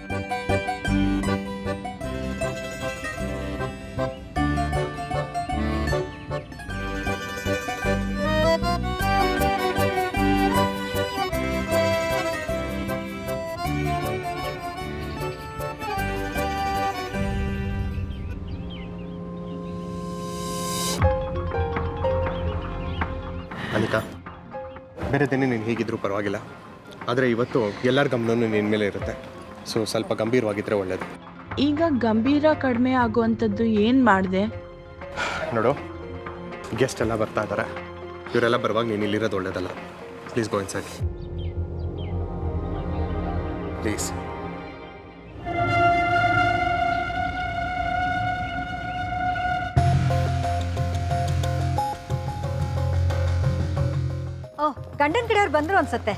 ಅನಿಕಾ, ಬೇರೆ ದಿನ ನೀನು ಹೀಗಿದ್ರೂ ಪರವಾಗಿಲ್ಲ, ಆದರೆ ಇವತ್ತು ಎಲ್ಲರ ಗಮನವೂ ನಿನ್ನ ಮೇಲೆ ಇರುತ್ತೆ. ಸೊ ಸ್ವಲ್ಪ ಗಂಭೀರವಾಗಿದ್ದರೆ ಒಳ್ಳೆಯದು. ಈಗ ಗಂಭೀರ ಕಡಿಮೆ ಆಗುವಂಥದ್ದು ಏನು ಮಾಡಿದೆ? ನೋಡು, ಗೆಸ್ಟ್ ಎಲ್ಲ ಬರ್ತಾ ಇದ್ದಾರೆ. ಇವರೆಲ್ಲ ಬರುವಾಗ ನೀನು ಇಲ್ಲಿರೋದು ಒಳ್ಳೆಯದಲ್ಲ. Please go inside please. Oh, ಗಂಡನ ಕಡೆಯವ್ರು ಬಂದರು ಅನ್ಸತ್ತೆ.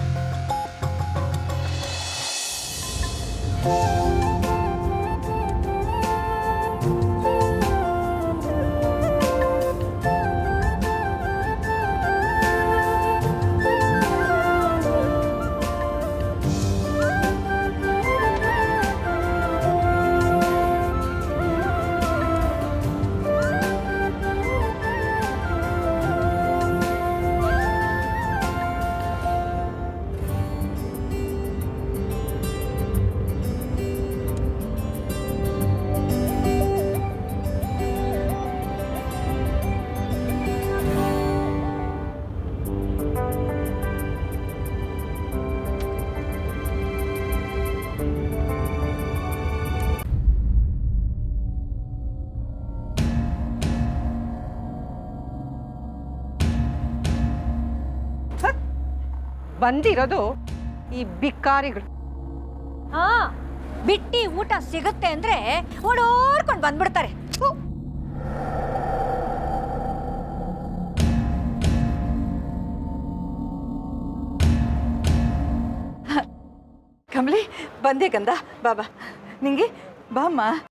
ಬಂದಿರೋದು ಈ ಬಿಕ್ಕಾರಿಗಳು. ಹಾ, ಬಿಟ್ಟಿ ಊಟ ಸಿಗುತ್ತೆ ಅಂದ್ರೆ ಓಡೋಡ್ಕೊಂಡು ಬಂದ್ಬಿಡ್ತಾರೆ. ಕಮಲಿ, ಬಂದೆ ಗಂಧ, ಬಾಬಾ ನಿಂಗೆ ಬಾಮ್ಮ.